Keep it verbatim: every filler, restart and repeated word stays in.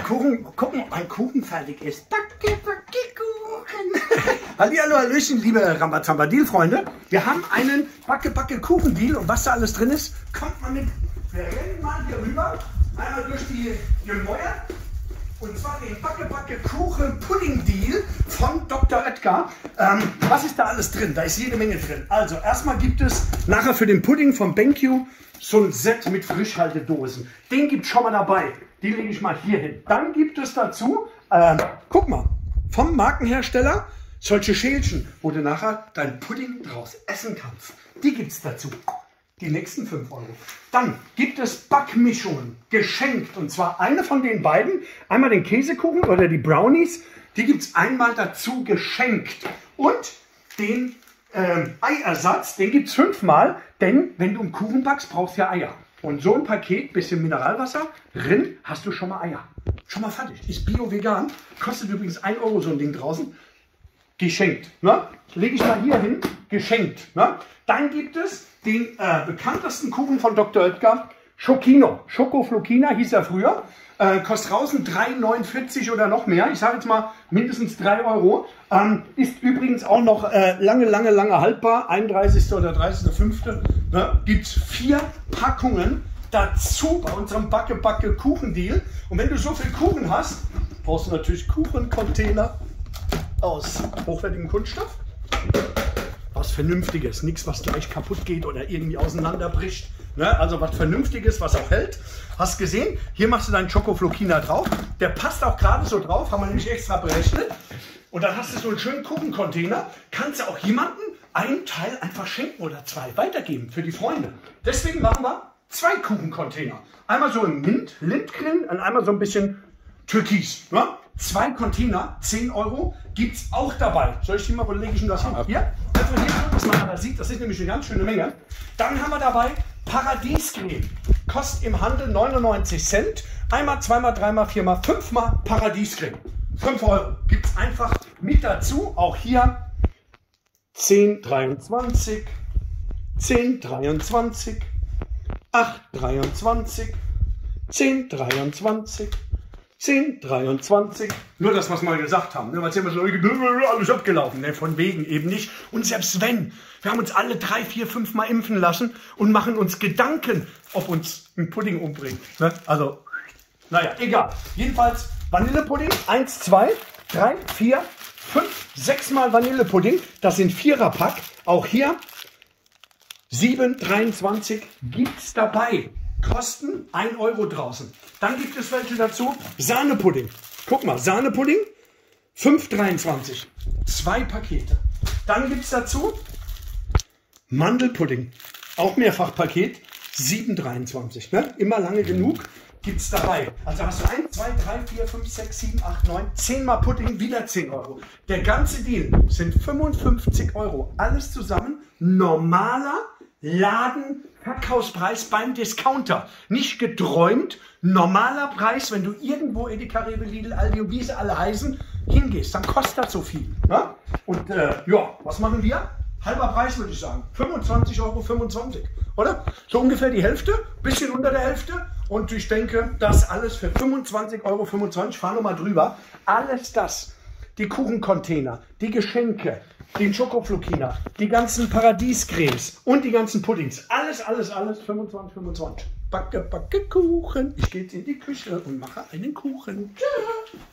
Kuchen, gucken, ob ein Kuchen fertig ist. Backe, backe Kuchen. Hallihallo, hallöchen, liebe Rambazamba-Deal-Freunde. Wir haben einen Backe, backe Kuchen-Deal. Und was da alles drin ist, kommt man mit. Wir rennen mal hier rüber, einmal durch die Gemäuer. Und zwar den Backe, backe Kuchen-Pudding-Deal von Doktor Oetker. Ähm, was ist da alles drin? Da ist jede Menge drin. Also, erstmal gibt es nachher für den Pudding von BenQ so ein Set mit Frischhaltedosen. Den gibt es schon mal dabei. Die lege ich mal hier hin. Dann gibt es dazu, äh, guck mal, vom Markenhersteller solche Schälchen, wo du nachher deinen Pudding draus essen kannst. Die gibt es dazu. Die nächsten fünf Euro. Dann gibt es Backmischungen, geschenkt. Und zwar eine von den beiden. Einmal den Käsekuchen oder die Brownies. Die gibt es einmal dazu geschenkt. Und den ähm, Eiersatz, den gibt es fünfmal. Denn wenn du einen Kuchen backst, brauchst du ja Eier. Und so ein Paket, bisschen Mineralwasser, drin hast du schon mal Eier. Schon mal fertig. Ist bio-vegan. Kostet übrigens ein Euro so ein Ding draußen. Geschenkt. Ne? Lege ich mal hier hin. Geschenkt. Ne? Dann gibt es den äh, bekanntesten Kuchen von Doktor Oetker, Schokino. Schokoflokina hieß er früher. Äh, kostet draußen drei neunundvierzig oder noch mehr. Ich sage jetzt mal mindestens drei Euro. Ähm, ist übrigens auch noch äh, lange, lange, lange haltbar. einunddreißigster oder dreißigster fünfter Ne? Gibt es vier Packungen dazu bei unserem Backe, backe Kuchen-Deal. Und wenn du so viel Kuchen hast, brauchst du natürlich Kuchencontainer aus hochwertigem Kunststoff. Was Vernünftiges, nichts, was gleich kaputt geht oder irgendwie auseinanderbricht. Ne? Also was Vernünftiges, was auch hält. Hast gesehen? Hier machst du deinen Schokoflokina drauf. Der passt auch gerade so drauf, haben wir nämlich extra berechnet. Und dann hast du so einen schönen Kuchencontainer. Kannst du auch jemandem einen Teil einfach schenken oder zwei weitergeben für die Freunde. Deswegen machen wir zwei Kuchencontainer. Einmal so im Mint, Lindgren und einmal so ein bisschen Türkis. Ne? Zwei Container, zehn Euro, gibt es auch dabei. Soll ich die mal, wo lege ich denn das hin? Hier, einfach hier, dass man da sieht, das ist nämlich eine ganz schöne Menge. Dann haben wir dabei Paradiescreme. Kostet im Handel neunundneunzig Cent. Einmal, zweimal, dreimal, viermal, fünfmal Paradiescreme. fünf Euro. Gibt es einfach mit dazu. Auch hier zehn dreiundzwanzig, zehn dreiundzwanzig, acht dreiundzwanzig, zehn dreiundzwanzig. zehn dreiundzwanzig. Nur das, was wir mal gesagt haben. Ne? Weil es immer so alles abgelaufen. Ne? Von wegen eben nicht. Und selbst wenn, wir haben uns alle drei, vier, fünf Mal impfen lassen und machen uns Gedanken, ob uns ein Pudding umbringt. Ne? Also, naja, egal. Jedenfalls Vanillepudding. eins, zwei, drei, vier, fünf, sechs Mal Vanillepudding. Das sind Viererpack. Auch hier sieben dreiundzwanzig gibt es dabei. Kosten ein Euro draußen. Dann gibt es welche dazu. Sahnepudding. Guck mal, Sahnepudding. fünf dreiundzwanzig. Zwei Pakete. Dann gibt es dazu Mandelpudding. Auch Mehrfachpaket. sieben dreiundzwanzig. Ne? Immer lange genug. Gibt es dabei. Also hast du eins, zwei, drei, vier, fünf, sechs, sieben, acht, neun, zehn Mal Pudding, wieder zehn Euro. Der ganze Deal sind fünfundfünfzig Euro. Alles zusammen. Normaler Ladenverkaufspreis beim Discounter. Nicht geträumt, normaler Preis, wenn du irgendwo Edeka, Rewe, Lidl, Aldi und wie sie alle heißen, hingehst, dann kostet das so viel. Ne? Und äh, ja, was machen wir? Halber Preis würde ich sagen. fünfundzwanzig Euro fünfundzwanzig, oder? So ungefähr die Hälfte, bisschen unter der Hälfte. Und ich denke, das alles für fünfundzwanzig Euro fünfundzwanzig, fahr nochmal drüber. Alles das, die Kuchencontainer, die Geschenke, den Schokoflokina, die ganzen Paradiescremes und die ganzen Puddings. Alles, alles, alles fünfundzwanzig, fünfundzwanzig. Backe, backe Kuchen. Ich gehe jetzt in die Küche und mache einen Kuchen. Tschüss.